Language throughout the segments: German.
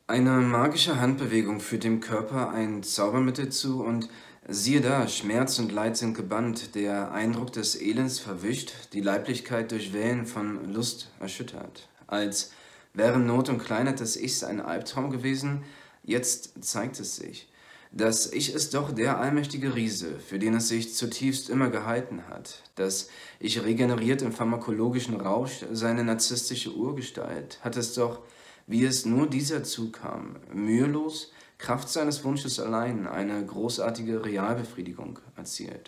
Eine magische Handbewegung führt dem Körper ein Zaubermittel zu und siehe da, Schmerz und Leid sind gebannt, der Eindruck des Elends verwischt, die Leiblichkeit durch Wellen von Lust erschüttert. Als wären Not und Kleinheit des Ichs ein Albtraum gewesen, jetzt zeigt es sich. Das Ich ist doch der allmächtige Riese, für den es sich zutiefst immer gehalten hat. Das Ich regeneriert im pharmakologischen Rausch seine narzisstische Urgestalt, hat es doch, wie es nur dieser zukam, mühelos, Kraft seines Wunsches allein, eine großartige Realbefriedigung erzielt.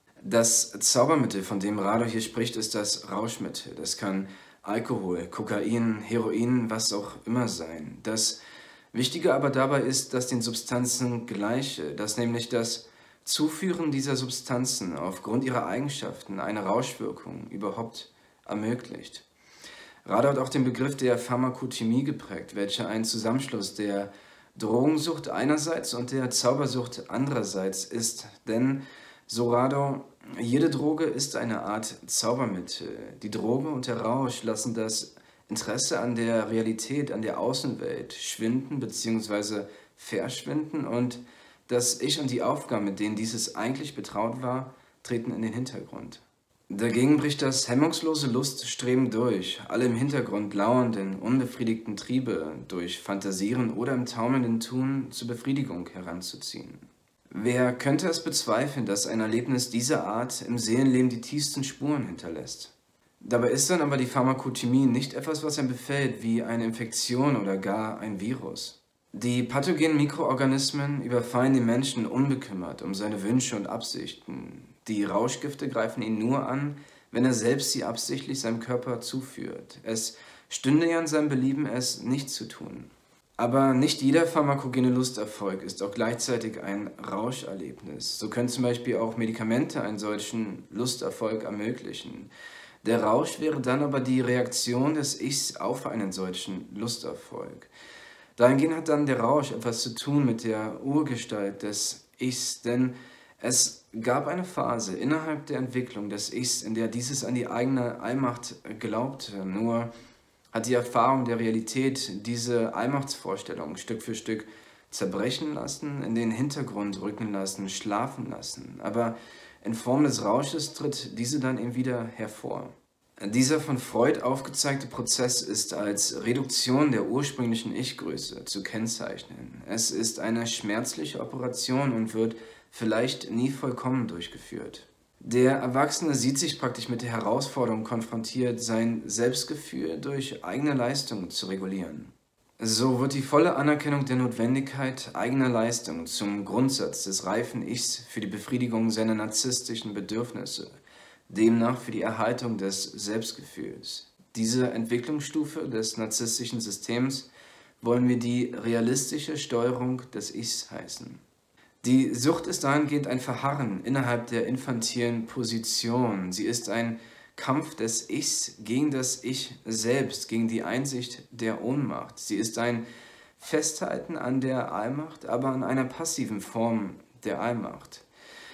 Das Zaubermittel, von dem Rado hier spricht, ist das Rauschmittel. Das kann Alkohol, Kokain, Heroin, was auch immer sein. Das Wichtige aber dabei ist, dass den Substanzen gleiche, dass nämlich das Zuführen dieser Substanzen aufgrund ihrer Eigenschaften eine Rauschwirkung überhaupt ermöglicht. Rado hat auch den Begriff der Pharmakochemie geprägt, welcher ein Zusammenschluss der Drogensucht einerseits und der Zaubersucht andererseits ist. Denn, so Rado, jede Droge ist eine Art Zaubermittel. Die Droge und der Rausch lassen das Interesse an der Realität, an der Außenwelt schwinden bzw. verschwinden und das Ich und die Aufgaben, mit denen dieses eigentlich betraut war, treten in den Hintergrund. Dagegen bricht das hemmungslose Luststreben durch, alle im Hintergrund lauernden, unbefriedigten Triebe durch Fantasieren oder im taumelnden Tun zur Befriedigung heranzuziehen. Wer könnte es bezweifeln, dass ein Erlebnis dieser Art im Seelenleben die tiefsten Spuren hinterlässt? Dabei ist dann aber die Pharmakochemie nicht etwas, was einen befällt, wie eine Infektion oder gar ein Virus. Die pathogenen Mikroorganismen überfallen den Menschen unbekümmert um seine Wünsche und Absichten. Die Rauschgifte greifen ihn nur an, wenn er selbst sie absichtlich seinem Körper zuführt. Es stünde ja in seinem Belieben, es nicht zu tun. Aber nicht jeder pharmakogene Lusterfolg ist auch gleichzeitig ein Rauscherlebnis. So können zum Beispiel auch Medikamente einen solchen Lusterfolg ermöglichen. Der Rausch wäre dann aber die Reaktion des Ichs auf einen solchen Lusterfolg. Dahingehend hat dann der Rausch etwas zu tun mit der Urgestalt des Ichs, denn es gab eine Phase innerhalb der Entwicklung des Ichs, in der dieses an die eigene Allmacht glaubte. Nur hat die Erfahrung der Realität diese Allmachtsvorstellung Stück für Stück zerbrechen lassen, in den Hintergrund rücken lassen, schlafen lassen. Aber in Form des Rausches tritt diese dann eben wieder hervor. Dieser von Freud aufgezeigte Prozess ist als Reduktion der ursprünglichen Ich-Größe zu kennzeichnen. Es ist eine schmerzliche Operation und wird vielleicht nie vollkommen durchgeführt. Der Erwachsene sieht sich praktisch mit der Herausforderung konfrontiert, sein Selbstgefühl durch eigene Leistungen zu regulieren. So wird die volle Anerkennung der Notwendigkeit eigener Leistung zum Grundsatz des reifen Ichs für die Befriedigung seiner narzisstischen Bedürfnisse, demnach für die Erhaltung des Selbstgefühls. Diese Entwicklungsstufe des narzisstischen Systems wollen wir die realistische Steuerung des Ichs heißen. Die Sucht ist dahingehend ein Verharren innerhalb der infantilen Position. Sie ist ein Kampf des Ichs gegen das Ich selbst, gegen die Einsicht der Ohnmacht. Sie ist ein Festhalten an der Allmacht, aber an einer passiven Form der Allmacht.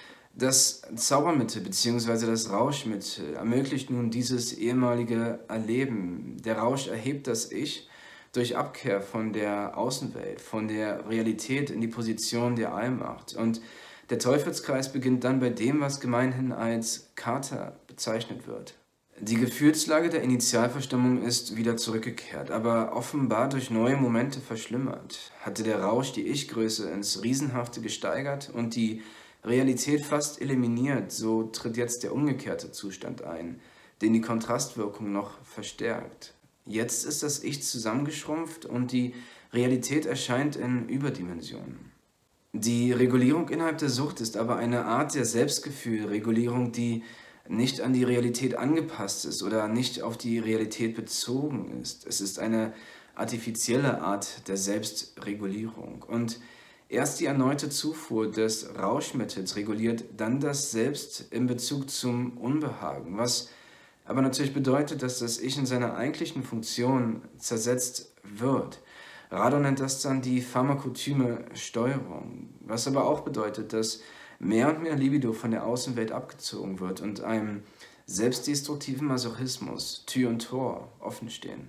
Das Zaubermittel bzw. das Rauschmittel ermöglicht nun dieses ehemalige Erleben. Der Rausch erhebt das Ich durch Abkehr von der Außenwelt, von der Realität in die Position der Allmacht. Und der Teufelskreis beginnt dann bei dem, was gemeinhin als Kater bezeichnet wird. Die Gefühlslage der Initialverstimmung ist wieder zurückgekehrt, aber offenbar durch neue Momente verschlimmert. Hatte der Rausch die Ich-Größe ins Riesenhafte gesteigert und die Realität fast eliminiert, so tritt jetzt der umgekehrte Zustand ein, den die Kontrastwirkung noch verstärkt. Jetzt ist das Ich zusammengeschrumpft und die Realität erscheint in Überdimensionen. Die Regulierung innerhalb der Sucht ist aber eine Art der Selbstgefühlregulierung, die nicht an die Realität angepasst ist oder nicht auf die Realität bezogen ist. Es ist eine artifizielle Art der Selbstregulierung. Und erst die erneute Zufuhr des Rauschmittels reguliert dann das Selbst in Bezug zum Unbehagen, was aber natürlich bedeutet, dass das Ich in seiner eigentlichen Funktion zersetzt wird. Rado nennt das dann die pharmakotyme Steuerung, was aber auch bedeutet, dass mehr und mehr Libido von der Außenwelt abgezogen wird und einem selbstdestruktiven Masochismus Tür und Tor offen stehen.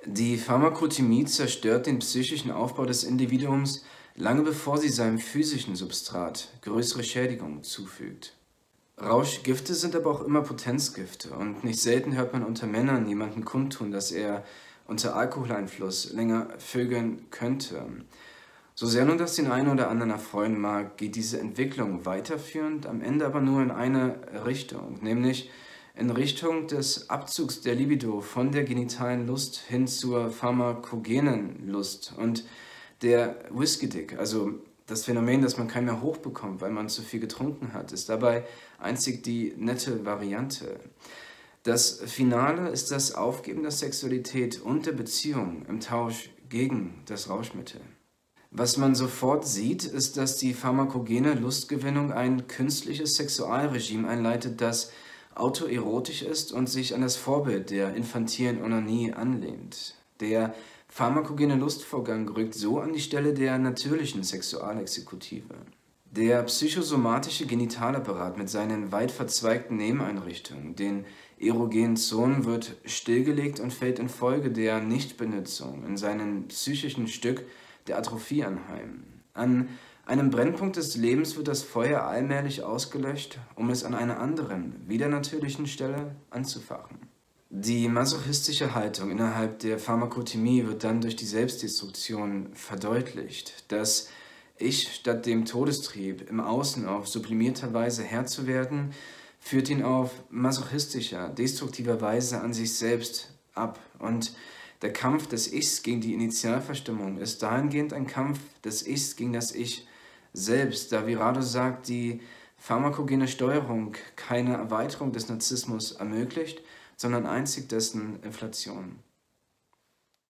Die Pharmakothymie zerstört den psychischen Aufbau des Individuums, lange bevor sie seinem physischen Substrat größere Schädigungen zufügt. Rauschgifte sind aber auch immer Potenzgifte und nicht selten hört man unter Männern jemanden kundtun, dass er unter Alkoholeinfluss länger vögeln könnte. So sehr nun das den einen oder anderen erfreuen mag, geht diese Entwicklung weiterführend, am Ende aber nur in eine Richtung, nämlich in Richtung des Abzugs der Libido von der genitalen Lust hin zur pharmakogenen Lust. Und der Whisky-Dick, also das Phänomen, dass man keinen mehr hochbekommt, weil man zu viel getrunken hat, ist dabei einzig die nette Variante. Das Finale ist das Aufgeben der Sexualität und der Beziehung im Tausch gegen das Rauschmittel. Was man sofort sieht, ist, dass die pharmakogene Lustgewinnung ein künstliches Sexualregime einleitet, das autoerotisch ist und sich an das Vorbild der infantilen Onanie anlehnt. Der pharmakogene Lustvorgang rückt so an die Stelle der natürlichen Sexualexekutive. Der psychosomatische Genitalapparat mit seinen weit verzweigten Nebeneinrichtungen, den erogenen Zonen, wird stillgelegt und fällt infolge der Nichtbenutzung in seinem psychischen Stück der Atrophie anheim. An einem Brennpunkt des Lebens wird das Feuer allmählich ausgelöscht, um es an einer anderen, wieder natürlichen Stelle anzufachen. Die masochistische Haltung innerhalb der Pharmakothymie wird dann durch die Selbstdestruktion verdeutlicht. Das Ich statt dem Todestrieb im Außen auf sublimierter Weise Herr zu werden, führt ihn auf masochistischer, destruktiver Weise an sich selbst ab. Und der Kampf des Ichs gegen die Initialverstimmung ist dahingehend ein Kampf des Ichs gegen das Ich selbst, da Virado sagt, die pharmakogene Steuerung keine Erweiterung des Narzissmus ermöglicht, sondern einzig dessen Inflation.